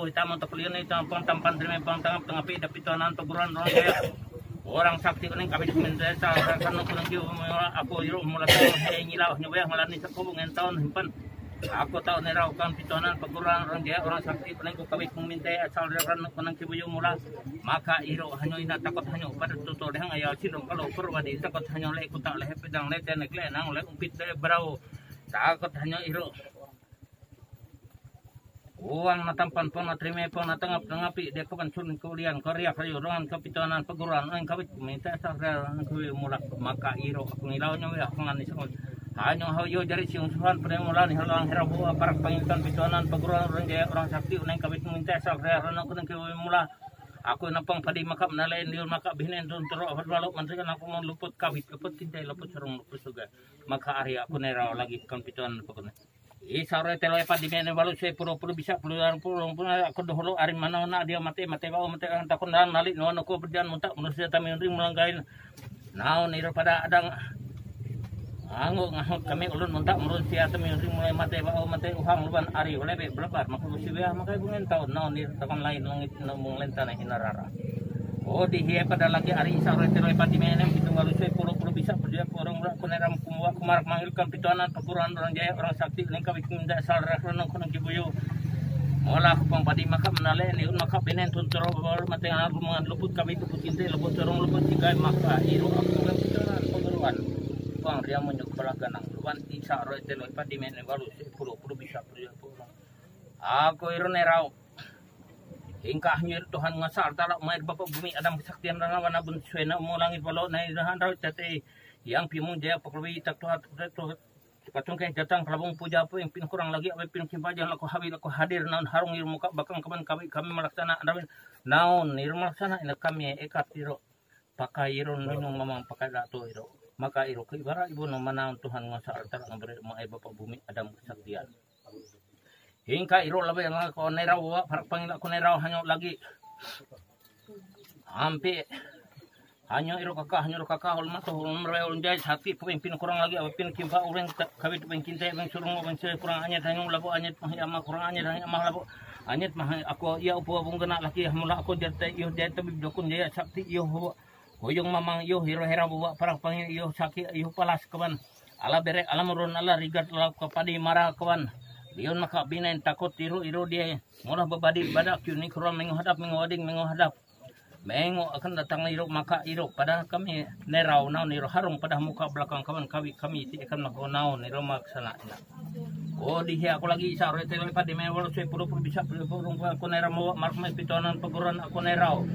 hitam untuk liun itu tampan terima tangap tengah pi dapitonan peguran orang kaya orang sakti kuning kami minta saya kan kuning kiu aku iru mulai ngilau nyoba ngalani sakubungan tahun himpan aku tahu nerau kan pitonan peguran orang dia orang sakti kuning ku kami minta asal ran kuning kiu mula maka iru hanya ina takut hanya pada tutur hang ayal silong kalau perwadi takut hanya le ku tak le pedang le dan le nang le umpit le berau takut hanya iru uang natampan pon natrime pon natangap tangapi dia kapan sun kulian Korea kayu rongan kapitonan peguran ang kawit minta sakra ku mulak maka iro aku ngilau nya aku ngani sangot hanya hayo jari siung suhan pada mulan halang herabu parak pangitan pitonan peguran orang jaya orang sakti unang kawit minta sakra rana ku ku mula aku napang padi makap nalain liur makap binen tun tero balok mantrikan aku mau luput kawit luput tintai luput sarung luput juga maka ari aku nerau lagi kan pitonan peguran sare telo pa di mene balu se puro bisa puluhan puluh aku dahulu ari mana na dia mate bawa mate takon dan nali no ko berjan muntak manusia tami ring melanggain naon iro pada adang anggo ngahut kami ulun muntak manusia tami ring mulai mate bawa mate uhang luban ari oleh be blebar maka siwa maka bungen taun naon iro takon lain langit mung lentana hinarara oh di hie pada lagi ari sare telo pa di mene itu balu se puro bisa berjaya orang kuneram kumwa kumarak manggilkan pitonan peguran orang jaya orang sakti ning kawit minda asal rakrono kunang kibuyo mola aku pang padi maka menale ni maka benen tuntro bor mate aku mangan luput kami luput inte luput terong luput tiga maka iru aku kan pitonan peguruan bang dia menyuk balaganang luan isa roe telo padi men balu 10 bisa berjaya orang aku iru nerau hingkah nyir Tuhan ngasal talak mair bapak bumi adam kesaktian dan wana bun suena mo langit balo na irahan raw tate yang pimung jaya paklawi tak tuhat katung kay datang pelabung puja po yang pin kurang lagi abe pin kimpajan lako hadir naon harung ir muka bakang kami melaksana adamin naon ir melaksana ina kami ekat iro pakai iro nunung mamang pakai dato iro maka iro ke ibara ibu no manaon Tuhan ngasal talak ngabere mair bapak bumi adam kesaktian hingga iro labe yang ko nerau wa parak pangila ko nerau hanyo lagi ampe hanyo iro kakak hol mato hol mereu jai sapi pemimpin kurang lagi apin kimpa urang kawit pengkin teh bang surung bang kurang anyet hanyo labo anyet mah kurang anyet hanyo mah labo anyet mah aku ia upo bung kena lagi mula aku jarte iyo jarte bidokun jaya sakti iyo hoyong mamang iyo hiro hera buwa parak pangil iyo sakit iyo palas kawan ala berek ala murun ala rigat ala kapadi marah kawan dion maka binain takut iro dia murah babadi badak ni kurang menghadap mengoding menghadap mengo akan datang iro maka iro pada kami nerau naon iro harung pada muka belakang kawan kami ti akan mako naon iro maksana oh di aku lagi sare tele pa di mewal saya puro bisa purung aku nerau mau mark mai pitonan peguran aku nerau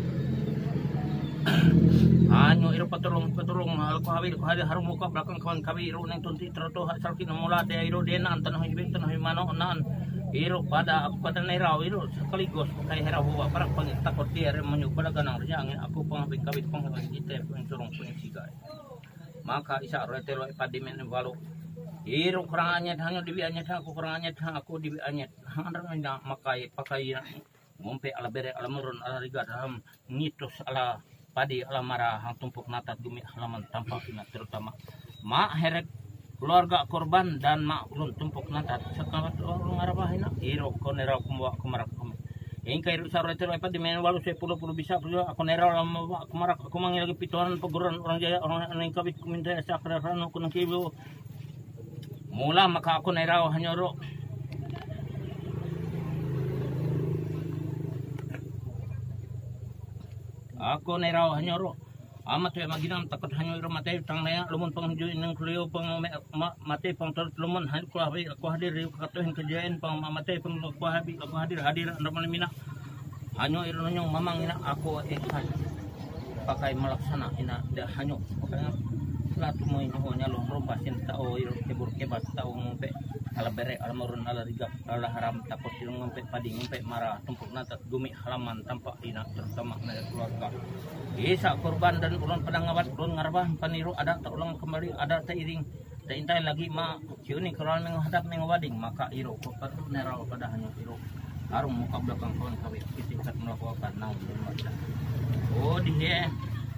anyo iro patulong aku hadir harung muka belakang kawan kami iro nang tunti troto asal kina mula de iro denan tanah hibin tanah mano nan iro pada aku pada nerau iro sekaligus kay hera huwa para pang takot dia menyuk pada ganang angin aku pangabing kawit pangabing kita pengsurung pengsigay maka isa retelo ipadimen balu iro kurang anyet hanya dibi anyet aku kurang anyet aku dibi anyet hangrang ina makai pakai ngompe ala bere ala murun ala rigat ham ngitos ala padi ala marah hang tumpuk natat gumi halaman tampak ina terutama ma herek keluarga korban dan mak ulun tumpuk natat sekamat orang arabahina iro ko nerau kumwa kumarak kami ingka iro saro tero apa di men walu 10 bisa perlu aku nerau lama kumarak aku mangi lagi pitoran peguran orang jaya orang ning kabit kuminta sakra rano kunang kibu mula maka aku nerau hanyoro aku nerau hanyoro amat ya maginam takut hanya iro mate tang naya lumun pangju inang kuliu pang mate pang tor lumun han ku aku hadir rio kato hin kejadian pang mate pang aku hadir anda malimina hanyo iro nyong mamang ina aku ekan pakai melaksana ina dah hanyo pakai latu mo ino nyalong rompasin tao iro kebur kebat tao ngompe ala bere ala marun ala rigap ala haram takut iro ngompe padi ngompe marah tumpuk natat gumi halaman tampak ina terutama dari keluarga isa korban dan ulun pada ngawat ulun ngarabah paniru ada tak ulang kembali ada tak iring tak intai lagi ma ciuni kalau menghadap mengawading maka iro kopat nerau pada hanya iro harum muka belakang kawan kawit tingkat melakukan naum oh dia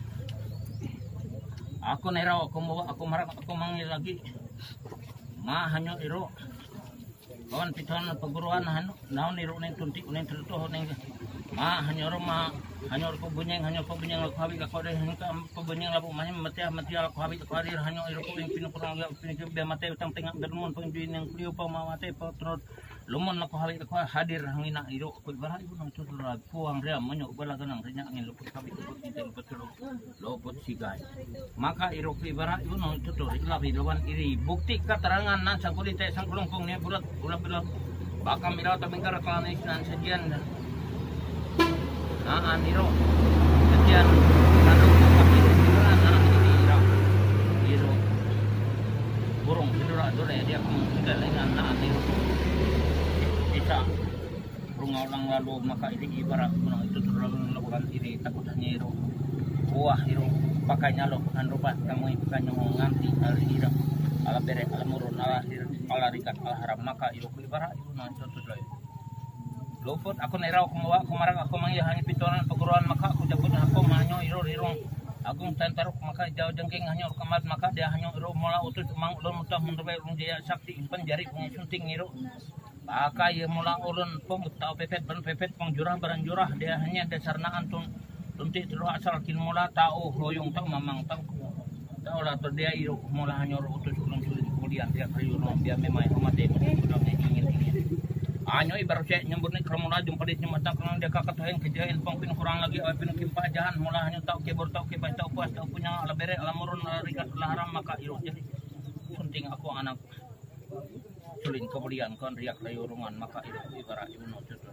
aku nerau aku mau aku marah aku manggil lagi ma hanya iro kawan pituan perguruan naon niru ning tunti uning tertuh ning ma hanyor ko bunyeng aku habi ka kode hingga pebunyeng labu mah mati aku habi ka hadir hanyor ko ing pinurang pinjuk be mate utang tengah bermon pengjuin yang kuliu pa mate terus lumon aku habi ka hadir hangina iro ko barah ibu nang tutur puang rea monyo bala ganang renya angin luput habi luput sigai maka iro ko barah ibu nang tutur labi lawan iri bukti keterangan nan sangkulite sangkulungkung ni bulat bakam miraw tabingkar klanis nan sajian niro kejadian kandung kaki iro burung hidura dore dia sudah lengan niro bisa runga ulang lalu maka ini ibarat gunung itu terlalu melakukan diri takut hanya iro buah iro pakainya lo kan rupa kamu ikannya nganti al ira ala bere ala murun ala rikat ala haram maka iro ibarat itu nanti terlalu luput aku nerau kumarang aku manggil hanya pitoran perguruan maka aku jabut aku manyo irong agung tentaruk maka jauh jengking hanya kamat maka dia hanya iro mula utus mang ulun mutah mendubai urung jaya sakti penjari pengunting iro maka ia mula ulun pong tau pepet ban pepet pong jurah baran jurah dia hanya dasarna antun tunti terus asal kin mula tau hoyong tau mamang tau lah dia iro mula hanya utus ulun kemudian dia kriuno dia memang mati ingin anyo ibarat saya nyambut ni kerana jumpa di mata kerana dia kakak tuhan kejadian pangpin kurang lagi pin kimpa jahan mula hanya tahu kebor tahu kepas tahu puas tahu punya ala bere ala murun ala rikat ala haram maka iro jadi sunting aku anak sulin kemudian kon riak layurungan maka iro ibarat ibu no tutur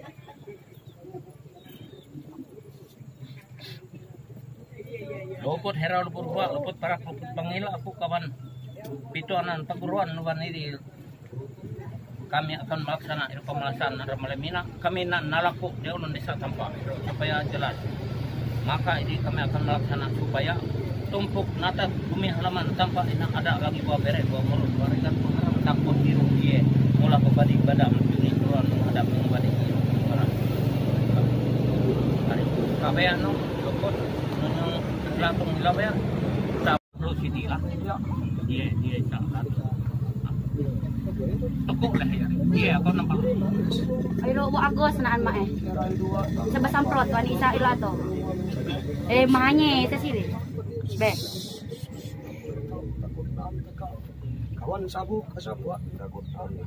luput hera luput para luput bangila aku kawan pituanan perguruan nuan ini kami akan melaksana pemelasan Ramalemina kami nalaku dia ulun desa tanpa supaya jelas maka ini kami akan melaksana supaya tumpuk nata bumi halaman tanpa ini ada lagi buah bere buah mulut buah rikat pengharam takut biru dia mula kebadi badak mencuri keluar menghadap kembali biru hari kabean no luput nunung latung hilabaya tak perlu sini lah dia sangat tekuk lah ya. Iya, aku nampak. Ayo bu Agus naan mah Coba samprot wani isa ilato. Mahanye itu sih. Be. Kawan sabu kasabu takut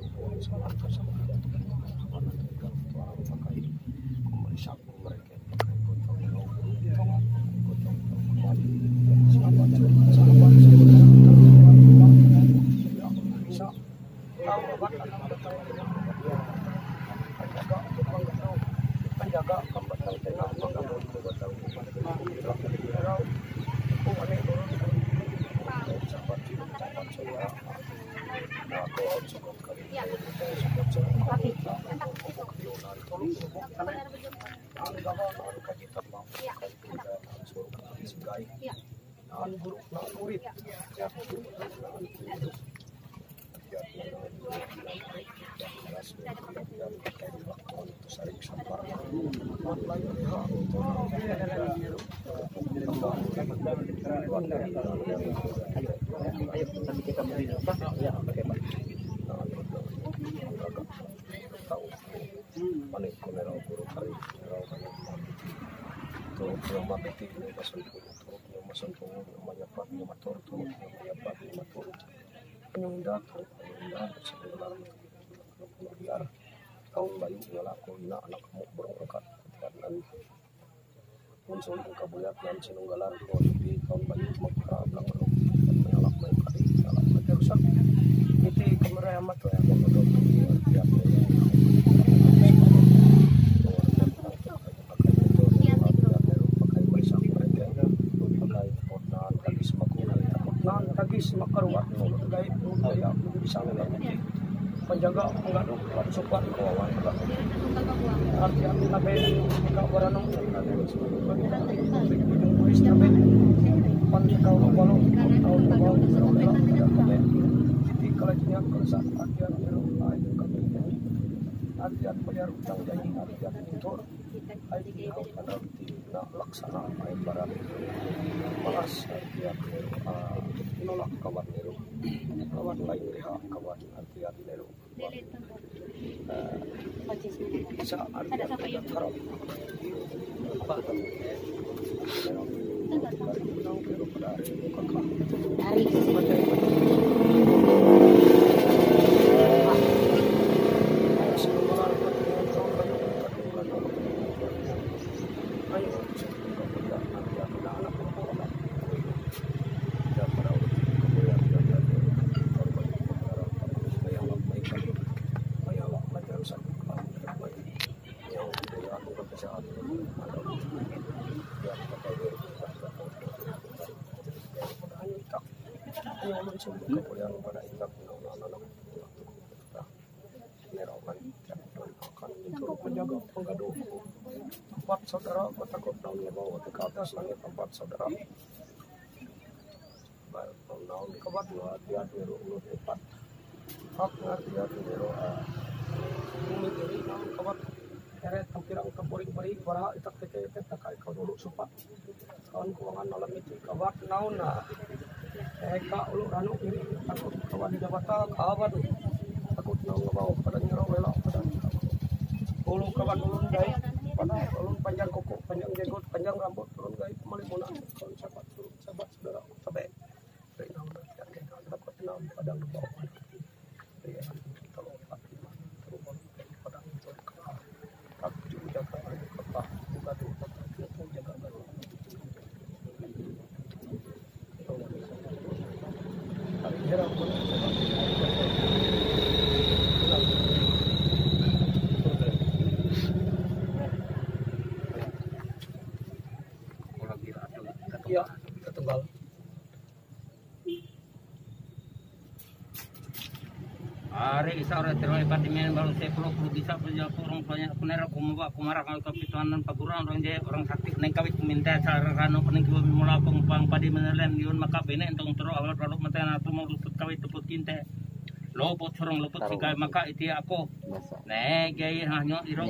tahun bayu ngalaku ina anak kamu berangkat dan unsur kabuyat dan sinunggalan di tahun bayu maka belakang menyalak main kali salah pada rusak itu kamera amat ya mau dia tagis makaruat no gaya budaya bisa ngelakuin penjaga penggaduk support kawan artian nabe ka baranong tulis nabe pan kau walau tahun jadi kalau jenak kesan artian ero ayo kami artian bayar utang janji artian itu ayo pada na laksana ayo barang malas artian inolak kawan nero kawan lain reha kawan artian nero bisa artian harap bahkan kemudian pada ingat anak-anak nerokan akan itu menjaga penggaduh tempat saudara takut daunnya bawa ke atas langit tempat saudara naun kebat dua hati-hati ulut empat hak hati-hati nero bumi diri naun kebat eret tampirang keboring-boring para itak teke takai kau dulu supat kawan keuangan malam itu kebat naun eka ulu ranu kiri takut kawan jabata kawan takut naun ngebawa pada nyerau lelak pada ulu kawan ulun gai pada ulun panjang kuku panjang jenggot panjang rambut ulun gai malimunan kawan sahabat saudara sampai dari naun takut naun padang ngebawa kalau Fatimah terubah padang itu aku juga jaga kepah buka tuh aku jaga baru Hirap mo iya, ketebal. Ari isa ora terus patimen baru saya pulau bisa penjawab orang banyak kunera kumawa kumarah kalau kapituanan paguran orang jaya orang sakti neng kawit minta sarano pening kiwa mula pang padi menelen yun maka bene entong tero awal produk mata atu mau luput kawit luput kinte lopot sorong luput sikai maka itu aku ne gay hanya iro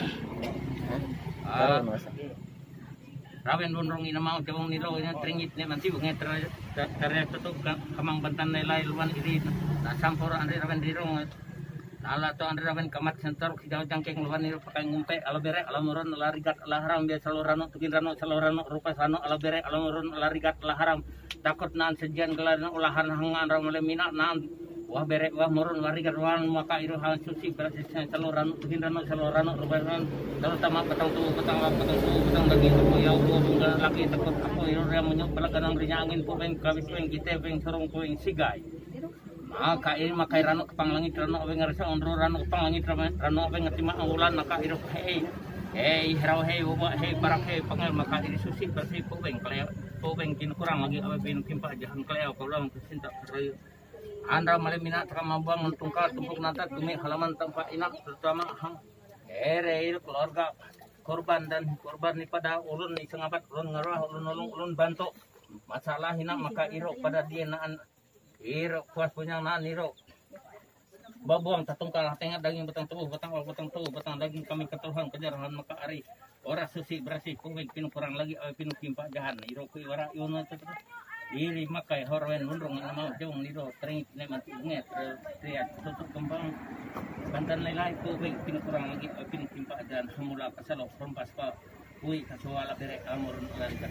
rawen donrong ina mau jawang nilo ina tringit ne manti bunga terya tutup kamang bantan nilai luan iri na sampor andre rawen dirong ala to andre rawen kamat center kita jangkeng luan nilo pakai ngumpe ala bere ala moron ala rigat ala haram dia salorano tukin rano salorano rupa sano ala bere ala moron ala rigat ala haram takut nan sejian gelan ulahan hangan ramale mina nan wah bere wah moron ala rigat wan maka iru hal suci berarti salorano tukin rano salorano rupa sano terutama petang daging tu ya Allah bunga laki takut aku iru yang menyok balaganang rinya angin pubeng kawis peng kita peng sorong peng sigai maka ini makai rano kepang langit rano abeng ngarasa ondro rano kepang langit rano abeng ngerti mak ulan maka iru hei herau hei wabak hei barak hei pangal maka ini susi bersih pubeng kaleo pubeng kin kurang lagi abeng kimpa jahan kaleo kalau kesinta kerayu anda malemina takamabang mentungkal tumpuk nata tumi halaman tempat inak terutama hang keluarga korban dan korban ni pada ulun ni sengabat ulun ngarah ulun nolong ulun bantu masalah hina maka iro pada dia naan iro kuas punya naan iro babuang tatungkal tengah daging betang tubuh betang daging kami ketuhan kejarahan maka ari ora susi bersih kuing pinu kurang lagi pinu kimpa jahan iro ku wara yuna iri makai horwen mundrong nama jong niro tering ne mati nget triat tutup kembang bantan nilai ku pinu kurang lagi pinu kimpa jahan semula kasalo rompas pa kui kasuala bere amur larikan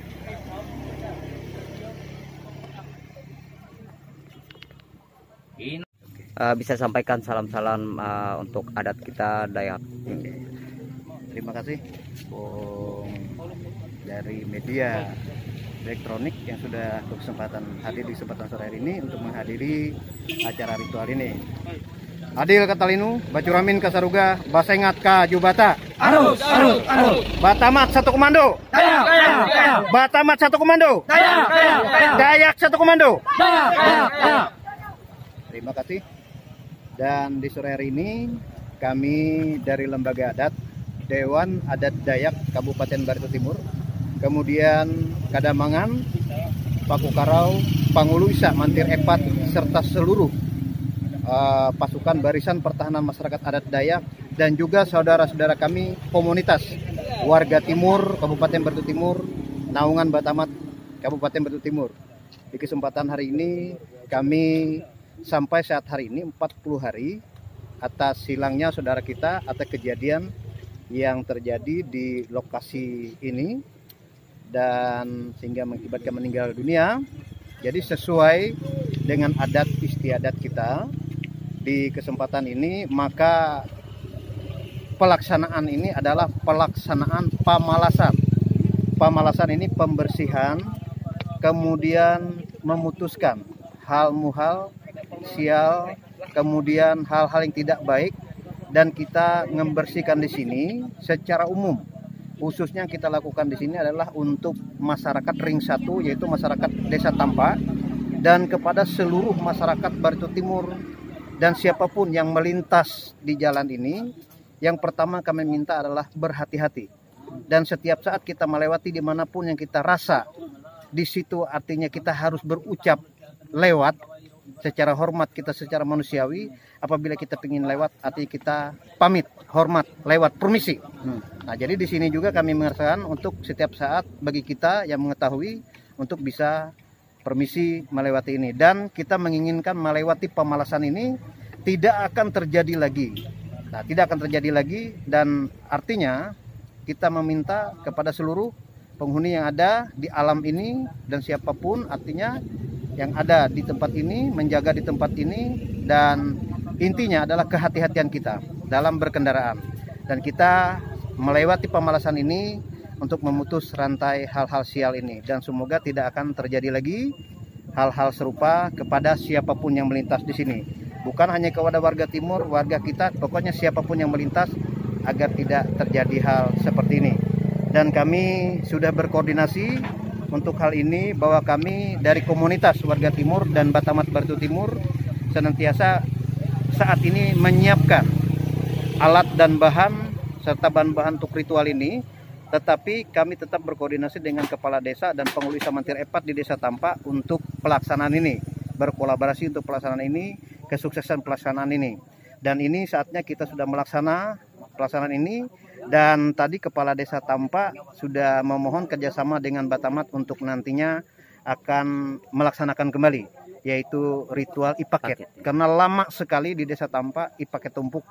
bisa sampaikan salam-salam untuk adat kita Dayak. Terima kasih dari media elektronik yang sudah berkesempatan hadir di kesempatan sore hari ini untuk menghadiri acara ritual ini. Adil Katalinu, Bacuramin Kasaruga, Basengat Ka Jubata. Arus. Batamat satu komando. Dayak. Batamat satu komando. Dayak satu komando. Dayak. Terima kasih. Dan di sore hari ini kami dari Lembaga Adat Dewan Adat Dayak Kabupaten Barito Timur, kemudian Kadamangan, Pakukarau, Pangulu Isa, Mantir Epat, serta seluruh pasukan Barisan Pertahanan Masyarakat Adat Dayak dan juga saudara-saudara kami komunitas warga Timur Kabupaten Barito Timur, Naungan Batamat Kabupaten Barito Timur. Di kesempatan hari ini kami sampai saat hari ini 40 hari atas hilangnya saudara kita atas kejadian yang terjadi di lokasi ini dan sehingga mengakibatkan meninggal dunia. Jadi sesuai dengan adat istiadat kita di kesempatan ini, maka pelaksanaan ini adalah pelaksanaan pamalasan. Pamalasan ini pembersihan, kemudian memutuskan hal muhal, sial, kemudian hal-hal yang tidak baik, dan kita membersihkan di sini secara umum. Khususnya yang kita lakukan di sini adalah untuk masyarakat ring 1, yaitu masyarakat Desa Tampa, dan kepada seluruh masyarakat Barito Timur dan siapapun yang melintas di jalan ini. Yang pertama kami minta adalah berhati-hati, dan setiap saat kita melewati dimanapun yang kita rasa di situ, artinya kita harus berucap lewat secara hormat, kita secara manusiawi. Apabila kita ingin lewat, artinya kita pamit, hormat, lewat, permisi. Nah, jadi di sini juga kami mengatakan untuk setiap saat bagi kita yang mengetahui untuk bisa permisi melewati ini, dan kita menginginkan melewati pemalasan ini tidak akan terjadi lagi. Nah, tidak akan terjadi lagi, dan artinya kita meminta kepada seluruh penghuni yang ada di alam ini dan siapapun artinya yang ada di tempat ini, menjaga di tempat ini, dan intinya adalah kehati-hatian kita dalam berkendaraan. Dan kita melewati pemalasan ini untuk memutus rantai hal-hal sial ini, dan semoga tidak akan terjadi lagi hal-hal serupa kepada siapapun yang melintas di sini. Bukan hanya kepada warga timur, warga kita, pokoknya siapapun yang melintas agar tidak terjadi hal seperti ini. Dan kami sudah berkoordinasi untuk hal ini, bahwa kami dari komunitas warga timur dan Batamat Barito Timur senantiasa saat ini menyiapkan alat dan bahan serta bahan-bahan untuk ritual ini. Tetapi kami tetap berkoordinasi dengan kepala desa dan penghulu Samantir Epat di Desa Tampa untuk pelaksanaan ini, berkolaborasi untuk pelaksanaan ini, kesuksesan pelaksanaan ini. Dan ini saatnya kita sudah pelaksanaan ini, dan tadi kepala Desa Tampa sudah memohon kerjasama dengan Batamat untuk nantinya akan melaksanakan kembali, yaitu ritual ipaket. Karena lama sekali di Desa Tampa ipaket tumpuk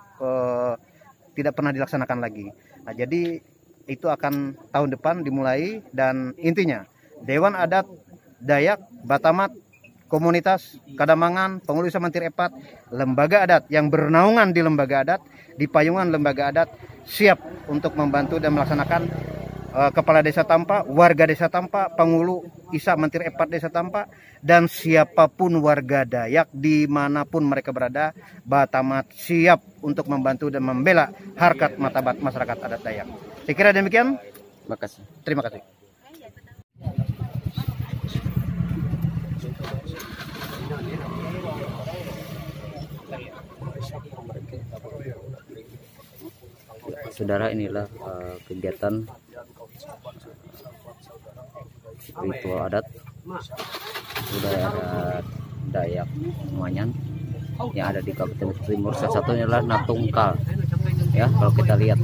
tidak pernah dilaksanakan lagi. Nah, jadi itu akan tahun depan dimulai, dan intinya Dewan Adat Dayak, Batamat, komunitas Kadamangan, penghulu Samantir Epat, lembaga adat yang bernaungan di lembaga adat, di payungan lembaga adat, siap untuk membantu dan melaksanakan. Kepala Desa Tampa, warga Desa Tampa, penghulu Isa Mantir Epat Desa Tampa, dan siapapun warga Dayak dimanapun mereka berada, Batamat siap untuk membantu dan membela harkat martabat masyarakat adat Dayak. Saya kira demikian. Terima kasih. Saudara, inilah kegiatan ritual adat budaya adat Dayak Manyan yang ada di Kabupaten Timur. Salah satunya adalah Natungkal. Ya, kalau kita lihat.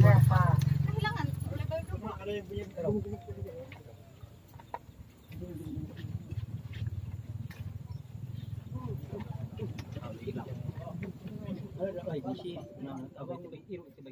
Ay,